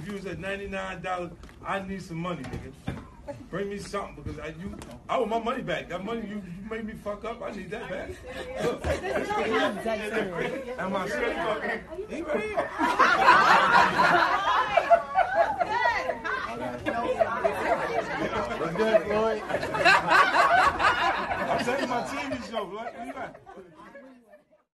if you was at $99, I need some money, nigga. Bring me something because I want my money back. That money you made me fuck up, I need that back. Look, am I straight fucking? He right here. What's good, Floyd? I'm taking my TV show, Floyd. What you got?